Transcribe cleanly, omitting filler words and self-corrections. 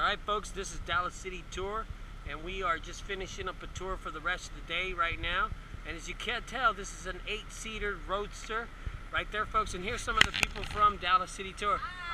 Alright folks, this is Dallas City Tour, and we are just finishing up a tour for the rest of the day right now. And as you can't tell, this is an 8-seater roadster right there, folks. And here's some of the people from Dallas City Tour.